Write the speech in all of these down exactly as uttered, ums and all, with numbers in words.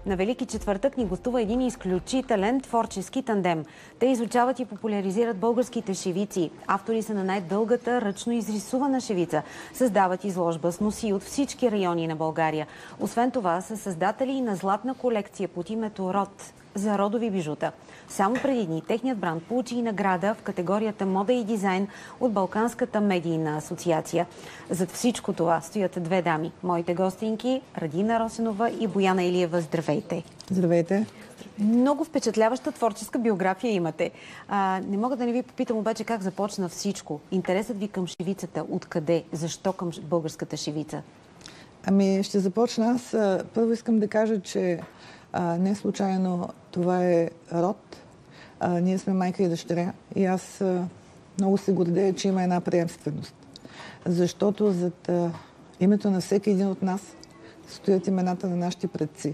На Велики четвъртък ни гостува един изключителен творчески тандем. Те изучават и популяризират българските шивици. Автори са на най-дългата ръчно изрисувана шивица. Създават изложба с носи от всички райони на България. Освен това са създатели и на златна колекция под името Род за родови бижута. Само преди дни техният бранд получи и награда в категорията мода и дизайн от Балканската медийна асоциация. Зад всичко това стоят две дами. Моите гостинки Радина Росенова и Бояна Илиева. Здравейте! Здравейте! Много впечатляваща творческа биография имате. А, не мога да не ви попитам обаче как започна всичко. Интересът ви към шивицата, откъде, защо към българската шивица? Ами ще започна аз. Първо искам да кажа, че а, не случайно това е род. А, ние сме майка и дъщеря. И аз а, много се гордея, че има една приемственост. Защото зад а, името на всеки един от нас стоят имената на нашите предци.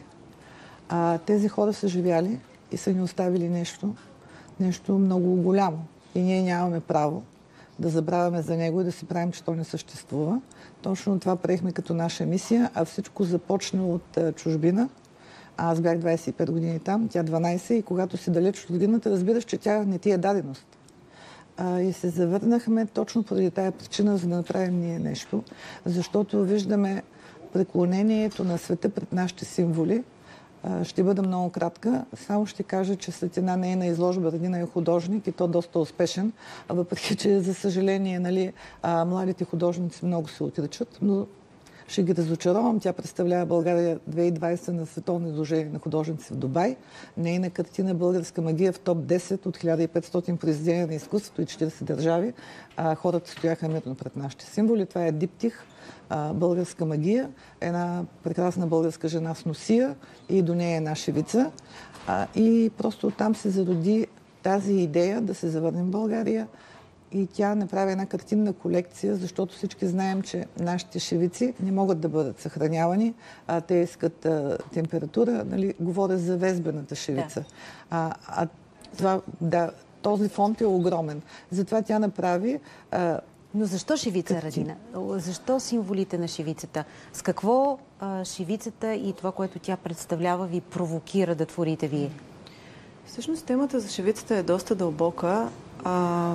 А, тези хора са живяли и са ни оставили нещо, нещо много голямо. И ние нямаме право да забравяме за него и да си правим, че то не съществува. Точно това приехме като наша мисия, а всичко започна от а, чужбина. Аз бях двадесет и пет години там, тя дванадесет, и когато си далеч от родината, разбираш, че тя не ти е даденост. А, и се завърнахме точно поради тая причина, за да направим ние нещо, защото виждаме преклонението на света пред нашите символи. А, ще бъда много кратка. Само ще кажа, че след една нейна изложба Радина е художник и то доста успешен, а въпреки че, за съжаление, нали, а, младите художници много се отричат, но ще ги разочаровам. Тя представлява България две хиляди и двадесета на световно изложение на художници в Дубай. Нейна картина „Българска магия“ в топ десет от хиляда и петстотин произведения на изкуството и четиридесет държави. А, хората стояха мирно пред нашите символи. Това е диптих „Българска магия“. Една прекрасна българска жена с носия и до нея една шивица. А, и просто оттам се зароди тази идея да се завърнем в България. И тя направи една картинна колекция, защото всички знаем, че нашите шивици не могат да бъдат съхранявани. А, те искат а, температура. Нали, говоря за везбената шивица. Да. А, а това, да, този фонд е огромен. Затова тя направи... А, Но защо шивица, Радина? Защо символите на шивицата? С какво а, шивицата и това, което тя представлява, ви провокира да творите вие? Всъщност темата за шивицата е доста дълбока. А,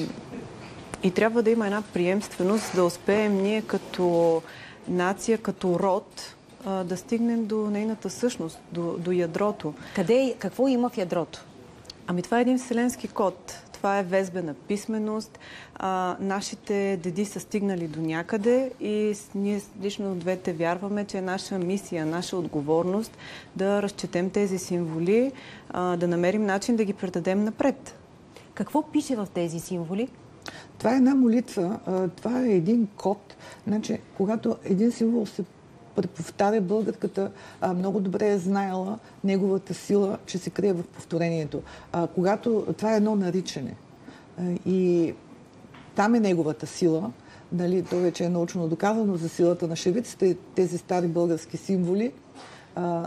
и трябва да има една приемственост, да успеем ние като нация, като род, а, да стигнем до нейната същност, до, до ядрото. Къде, какво има в ядрото? Ами това е един вселенски код. Това е везбена писменост. А, нашите деди са стигнали до някъде и ние лично двете вярваме, че е наша мисия, наша отговорност да разчетем тези символи, а, да намерим начин да ги предадем напред. Какво пише в тези символи? Това е една молитва, това е един код. Значи, когато един символ се преповтаря, българката а, много добре е знаела неговата сила, че се крие в повторението. А, когато това е едно наричане а, и там е неговата сила, нали, то вече е научно доказано за силата на шивиците, тези стари български символи, а,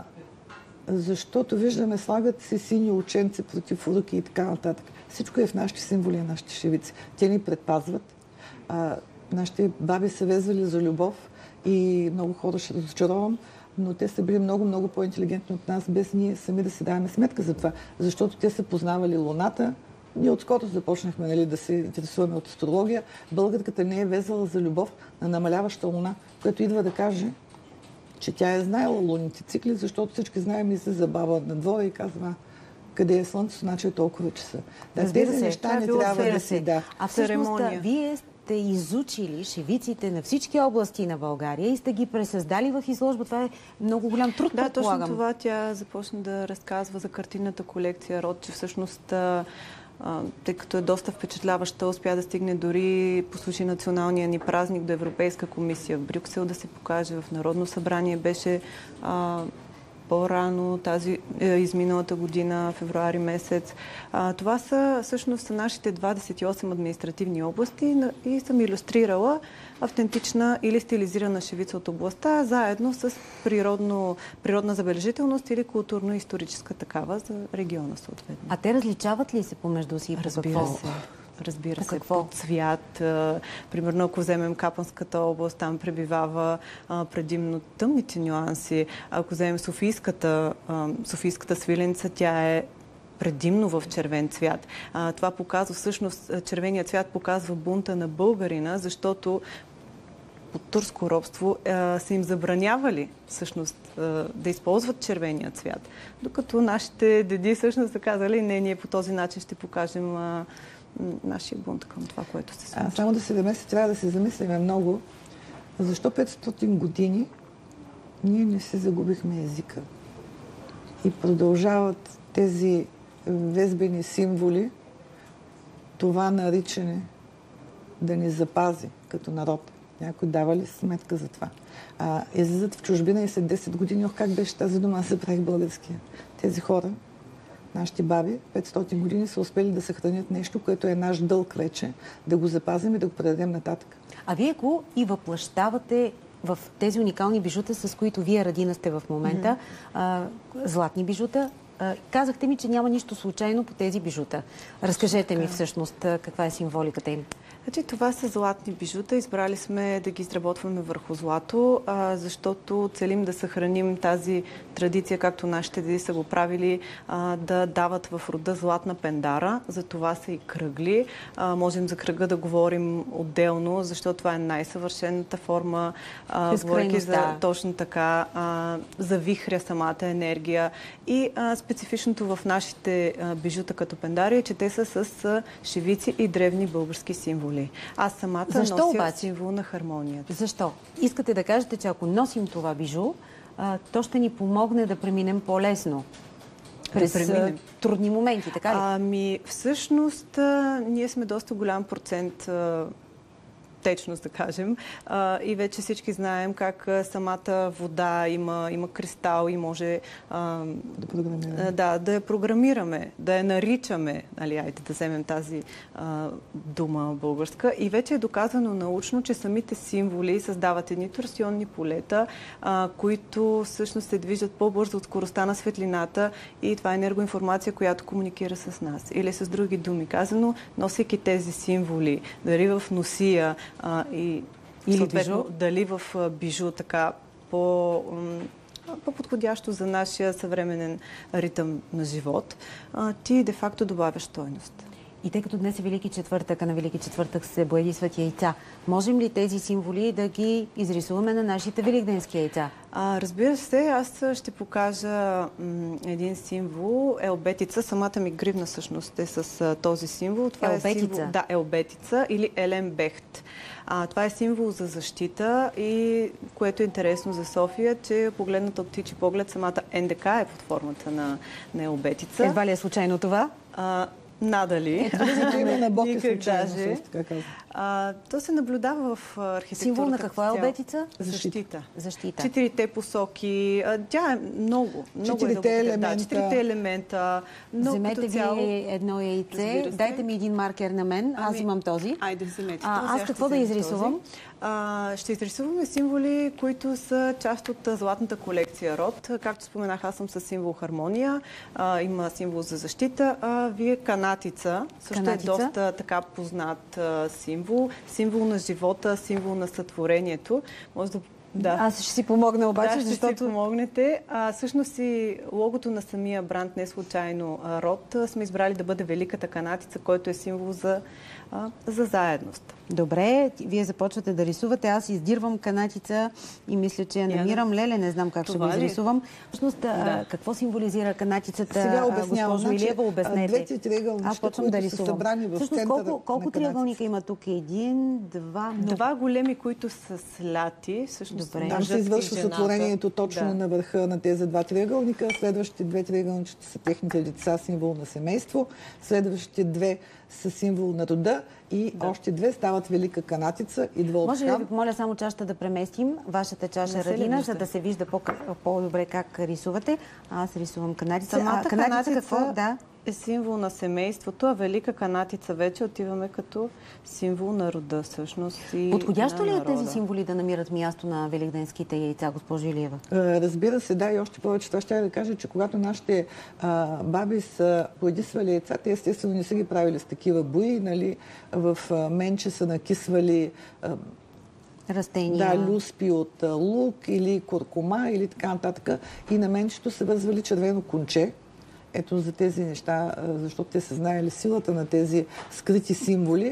защото виждаме, слагат се сини ученци против руки и така нататък. Всичко е в нашите символи и нашите шивици. Те ни предпазват. А, нашите баби са везвали за любов и много хора ще разочаровам, но те са били много-много по-интелигентни от нас, без ние сами да си даваме сметка за това. Защото те са познавали Луната. Ние отскоро започнахме, нали, да се интересуваме от астрология. Българката не е везала за любов на намаляваща Луна, което идва да каже, че тя е знаела лунните цикли, защото всички знаем и се забава на двора и казва, къде е Слънцето, значи е толкова часа. Да, тези се, неща не трябва да си да. А всъщност, вие сте изучили шивиците на всички области на България и сте ги пресъздали в изложба. Това е много голям труд, да, предполагам. точно това тя започна да разказва за картинната колекция Род, че всъщност, а, тъй като е доста впечатляваща, успя да стигне дори по случай националния ни празник до Европейска комисия в Брюксел да се покаже, в Народно събрание беше а, по-рано, тази е, изминалата година, февруари месец. А, това са всъщност са нашите двадесет и осем административни области и съм илюстрирала автентична или стилизирана шивица от областта, заедно с природно, природна забележителност или културно-историческа такава за региона съответно. А те различават ли се помежду си? Разбира се. разбира по се, какво? по цвят. А, примерно, ако вземем Капанската област, там пребивава а, предимно тъмните нюанси. Ако вземем Софийската, а, Софийската свиленица, тя е предимно в червен цвят. А, това показва, всъщност, червеният цвят показва бунта на българина, защото под турско робство а, са им забранявали всъщност а, да използват червения цвят. Докато нашите деди всъщност са казали, не, ние по този начин ще покажем а, нашия бунт към това, което се случва. А, само да се замеси, трябва да се замислиме много. Защо петстотин години ние не се загубихме езика? И продължават тези везбени символи, това наричане да ни запази като народ. Някой дава ли сметка за това? А, излизат в чужбина и след десет години, ох, как беше тази дума, аз забравих българския. Тези хора, нашите баби, петстотин години са успели да съхранят нещо, което е наш дълг вече, да го запазим и да го предадем нататък. А вие го и въплъщавате в тези уникални бижута, с които вие, Радина, сте в момента, mm-hmm. а, златни бижута. А, казахте ми, че няма нищо случайно по тези бижута. Разкажете ми всъщност каква е символиката им. Значи, това са златни бижута. Избрали сме да ги изработваме върху злато, а, защото целим да съхраним тази традиция, както нашите деди са го правили, а, да дават в рода златна пендара. За това са и кръгли. А, можем за кръга да говорим отделно, защото това е най-съвършената форма. А, говорейки за точно така, а, завихря самата енергия. И а, специфичното в нашите а, бижута като пендари е, че те са с а, шивици и древни български символи. Аз самата Защо нося обаче? символ на хармонията. Защо? Искате да кажете, че ако носим това бижу, а, то ще ни помогне да преминем по-лесно през да преминем. трудни моменти, така ли? Ами, всъщност, а, ние сме доста голям процент а, течност, да кажем. А, и вече всички знаем как а, самата вода има, има кристал и може а, да, програмираме. Да, да я програмираме, да я наричаме, нали, айде да вземем тази а, дума българска. И вече е доказано научно, че самите символи създават едни торсионни полета, а, които всъщност се движат по-бързо от скоростта на светлината и това е енергоинформация, която комуникира с нас. Или с други думи казано, носейки тези символи, дали в носия, А, и или съответно, бижу? дали в бижу така по, по-подходящо за нашия съвременен ритъм на живот, а, ти де-факто добавяш стойност. И тъй като днес е Велики четвъртък, а на Велики четвъртък се боядисват яйца, можем ли тези символи да ги изрисуваме на нашите великденски яйца? А, разбира се, аз ще покажа м, един символ, елбетица. Самата ми гривна всъщност е с а, този символ. Това елбетица? Е символ, да, елбетица или еленбехт. А, това е символ за защита и което е интересно за София, че погледната от птичи поглед, самата Н Д К е под формата на, на елбетица. Едва ли е случайно това? А, надали. Ето, че има на Бог е Никак случайно, даже. така казвам. А, то се наблюдава в архитектурата. Символ на какво е елбетица? Защита. Защита. Четирите посоки. А, тя е много. много Четирите е елемента. Да, четирите елемента. Много Вземете като цяло... ви едно яйце, дайте ми един маркер на мен, аз Ами, имам този. Айде, вземете А, този. аз какво да изрисувам? А, ще изрисуваме символи, които са част от златната колекция Род. Както споменах, аз съм с символ хармония. А, има символ за защита. А, вие канатица. Също канатица? е доста така познат а, символ. Символ на живота, символ на сътворението. Може да Да. Аз ще си помогна обаче, да, ще защото... си помогнете. А, всъщност и логото на самия бранд, не случайно а, Род, а, сме избрали да бъде великата канатица, който е символ за, а, за заедност. Добре, вие започвате да рисувате, аз издирвам канатица и мисля, че я намирам. Леле, не знам как Това ще го изрисувам. Всъщност, да. какво символизира канатицата? Сега обяснявам. Госпожо Илиева, обяснете. Двете триъгълничета, аз почвам да които са рисувам. събрани в Всъщност, центъра колко, колко триъгълника има тук? Един, два, много. Два големи, които са сляти. Всъщност, Добре. Там се извършва сътворението точно да. на върха на тези два триъгълника. Следващите две триъгълничета са техните лица, символ на семейство. Следващите две са символ на рода и да. Още две стават велика канатица. Идва от Може ли да ви помоля само чашата да преместим? Вашата чаша, Радина, за да се вижда по-добре как рисувате. Аз рисувам канатица. Самата а, канатица, канатица какво? Да. е символ на семейството, а велика канатица вече отиваме като символ на рода всъщност. И подходящо ли е народа. тези символи да намират място на великденските яйца, госпожо Илиева? Разбира се, да, и още повече това ще да кажа, че когато нашите а, баби са поедисвали яйца, те естествено не са ги правили с такива буи, нали, в а, менче са накисвали а, растения. Да, люспи от а, лук или куркума или така нататък. И на менчето са вързвали червено конче. Ето за тези неща, защото те са знаели силата на тези скрити символи.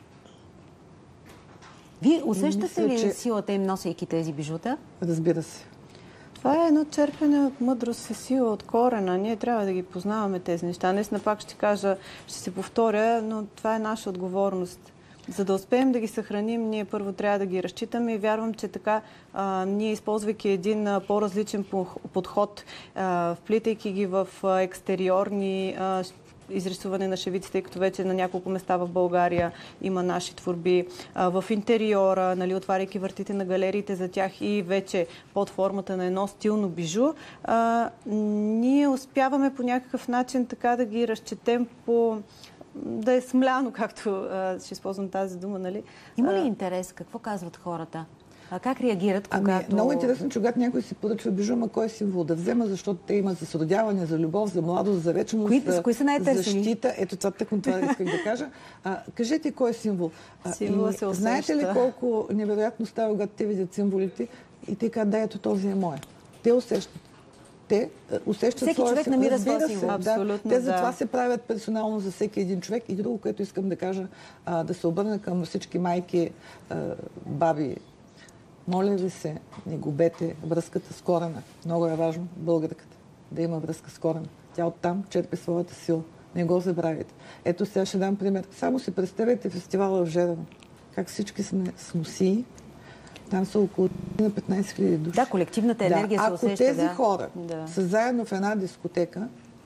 Вие усещате Мисля, ли че... силата им, носейки тези бижута? Разбира се. Това е едно черпене от мъдрост и сила, от корена. Ние трябва да ги познаваме тези неща. Наистина пак ще кажа, ще се повторя, но това е наша отговорност. За да успеем да ги съхраним, ние първо трябва да ги разчитаме и вярвам, че така а, ние, използвайки един а, по-различен подход, а, вплитайки ги в а, екстериорни а, изрисуване на шевиците, тъй като вече на няколко места в България има наши творби, а, в интериора, нали, отваряйки вратите на галериите за тях и вече под формата на едно стилно бижу, а, ние успяваме по някакъв начин така да ги разчетем по... да е смляно, както а, ще използвам тази дума, нали? Има ли интерес? Какво казват хората? А как реагират, когато... Ами, много интересно, че когато някой си поръчва бижу, ма кой символ да взема, защото те имат за сродяване, за любов, за младост, за вечност, кои, за, кои са най-търсени? защита. Ето това, тъкмо това исках да кажа. А, кажете кой е символ. А, Символа се усеща. Знаете ли колко невероятно става, когато те видят символите и те казват, да, ето този е мой. Те усещат. Те усещат всеки своя човек символ. намира Разбира своя се, символ. да. Абсолютно, Те затова да. се правят персонално за всеки един човек. И друго, което искам да кажа, а, да се обърна към всички майки, а, баби. Моля ви се, не губете връзката с корена. Много е важно българката да има връзка с корена. Тя оттам черпи своята сила. Не го забравяйте. Ето сега ще дам пример. Само си представете фестивала в Жедево. Как всички сме с носии. Там са около на петнайсет хиляди души. Да, колективната енергия да. се усеща. Ако тези да. хора да. са заедно в една дискотека,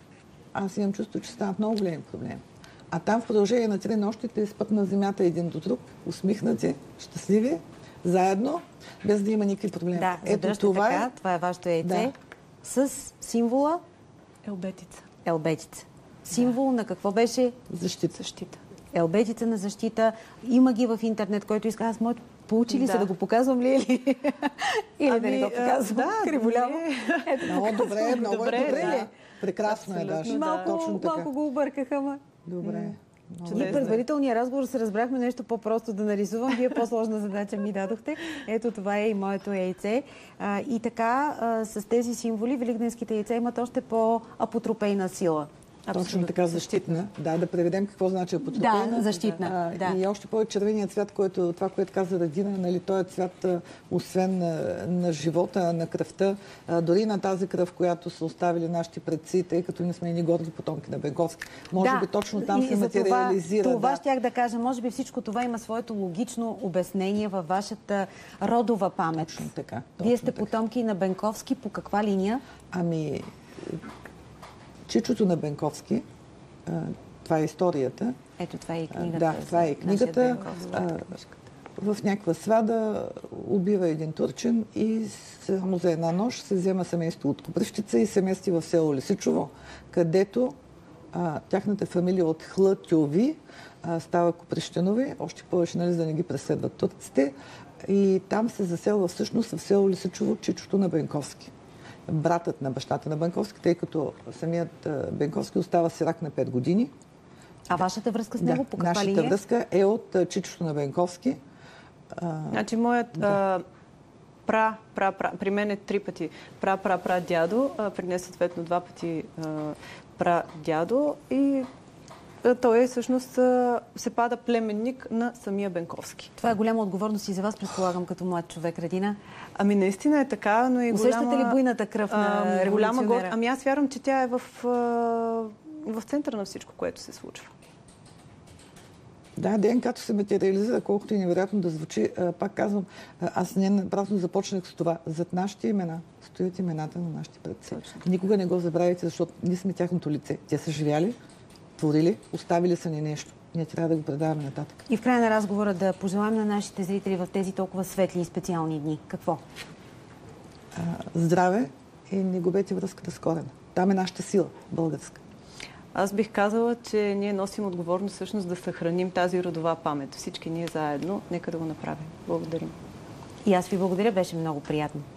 аз имам чувство, че стават много големи проблеми. А там в продължение на три нощи те спят на земята един до друг, усмихнати, щастливи, заедно, без да има никакви проблеми. Да, ето това така, е... това е вашето яйце. Да. С символа Елбетица. елбетица. Символ да. на какво беше? Защита. Защита. Елбетица на защита. Има ги в интернет, който иска. Аз моето получи ли да. се да го показвам ли? Или, или ами, да не го показвам? Да, криволяво. Ето, много добре, много добре, добре, добре да. ли? Прекрасно е даже. Малко, Точно така. малко го объркаха, ма. Добре. Ние предварителния разговор се разбрахме нещо по-просто да нарисувам. Вие по-сложна задача ми дадохте. Ето това е и моето яйце. А, и така, а, с тези символи, великденските яйца имат още по-апотропейна сила. Абсолютно. Точно така, защитна. Да, да преведем какво значи апотропейна. Да, защитна. А, да. И още повече червеният цвят, който, това, което каза Радина, нали, той е цвят, освен на, на живота, на кръвта, а, дори на тази кръв, която са оставили нашите предци, тъй като ние сме и ни горди потомки на Бенковски. Може да. би точно там и се материализира. Това, това да. щях да кажа. Може би всичко това има своето логично обяснение във вашата родова памет. Точно така. Вие Точно сте така. потомки на Бенковски. По каква линия? Ами, чичото на Бенковски, това е историята. Ето, това е и книгата. Да, това е и книгата. А, в някаква свада убива един турчин и само за една нощ се взема семейство от Копривщица и се мести в село Лисичово, където а, тяхната фамилия от Хлътюви а, става Коприщинови, още повече, нали, за да не ги преследват турците. И там се заселва всъщност в село Лисичово чичото на Бенковски. Братът на бащата на Бенковски, тъй като самият Бенковски остава сирак на пет години. А вашата връзка с него да, по каква нашата линия? връзка е от чичото на Бенковски. А, значи моят да. а, пра, пра, пра, при мен е три пъти пра, пра, пра дядо, а, при не съответно два пъти а, пра дядо и а, той е всъщност а, се пада племенник на самия Бенковски. Това е голяма отговорност и за вас, предполагам, като млад човек, Радина. Ами наистина е така, но и усещате голяма... ли буйната кръв на а, голяма гор... революционера? Ами аз вярвам, че тя е в, а, в центъра на всичко, което се случва. Да, ДНК-то се материализира, колкото и невероятно да звучи. Пак казвам, аз не напразно започнах с това. Зад нашите имена стоят имената на нашите предци. Никога не го забравяйте, защото ние сме тяхното лице. Те са живяли, творили, оставили са ни нещо. Ние трябва да го предаваме нататък. И в края на разговора да пожелаем на нашите зрители в тези толкова светли и специални дни. Какво? Здраве и не губете връзката с корена. Там е нашата сила, българска. Аз бих казала, че ние носим отговорност всъщност да съхраним тази родова памет. Всички ние заедно. Нека да го направим. Благодарим. И аз ви благодаря, беше много приятно.